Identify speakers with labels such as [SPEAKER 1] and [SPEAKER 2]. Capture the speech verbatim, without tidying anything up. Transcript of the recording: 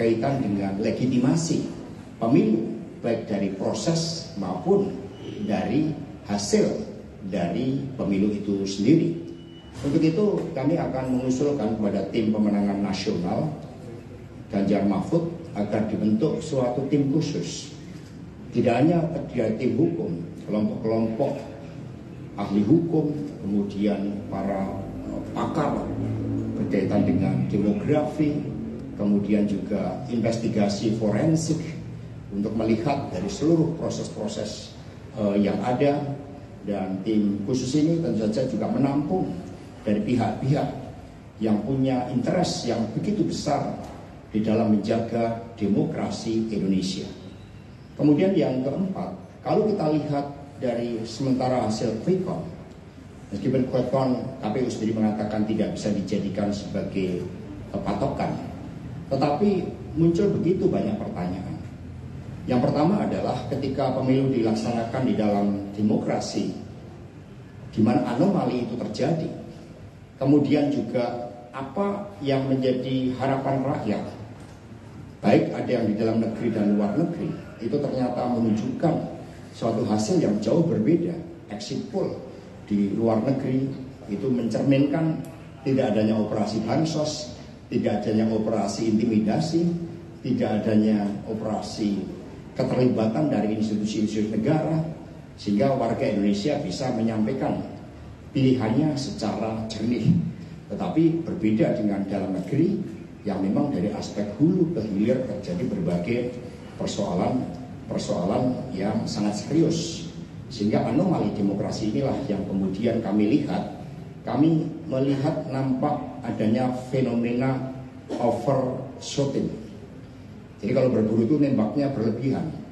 [SPEAKER 1] berkaitan dengan legitimasi pemilu, baik dari proses maupun dari hasil dari pemilu itu sendiri. Untuk itu kami akan mengusulkan kepada tim pemenangan nasional Ganjar Mahfud agar dibentuk suatu tim khusus. Tidak hanya dari tim hukum, kelompok-kelompok ahli hukum, kemudian para pakar berkaitan dengan demografi, kemudian juga investigasi forensik untuk melihat dari seluruh proses-proses uh, yang ada. Dan tim khusus ini tentu saja juga menampung dari pihak-pihak yang punya interest yang begitu besar di dalam menjaga demokrasi Indonesia. Kemudian yang keempat, kalau kita lihat dari sementara hasil quick count, meskipun quick count K P U sendiri mengatakan tidak bisa dijadikan sebagai patokan, tetapi muncul begitu banyak pertanyaan. Yang pertama adalah ketika pemilu dilaksanakan di dalam demokrasi, di mana anomali itu terjadi. Kemudian juga apa yang menjadi harapan rakyat, baik ada yang di dalam negeri dan luar negeri, itu ternyata menunjukkan suatu hasil yang jauh berbeda. Exit poll di luar negeri itu mencerminkan tidak adanya operasi bansos, tidak adanya operasi intimidasi, tidak adanya operasi keterlibatan dari institusi-institusi negara, sehingga warga Indonesia bisa menyampaikan pilihannya secara jernih. Tetapi berbeda dengan dalam negeri yang memang dari aspek hulu ke hilir terjadi berbagai persoalan-persoalan yang sangat serius. Sehingga anomali demokrasi inilah yang kemudian kami lihat. Kami melihat nampak adanya fenomena overshooting. Jadi kalau berburu itu nembaknya berlebihan.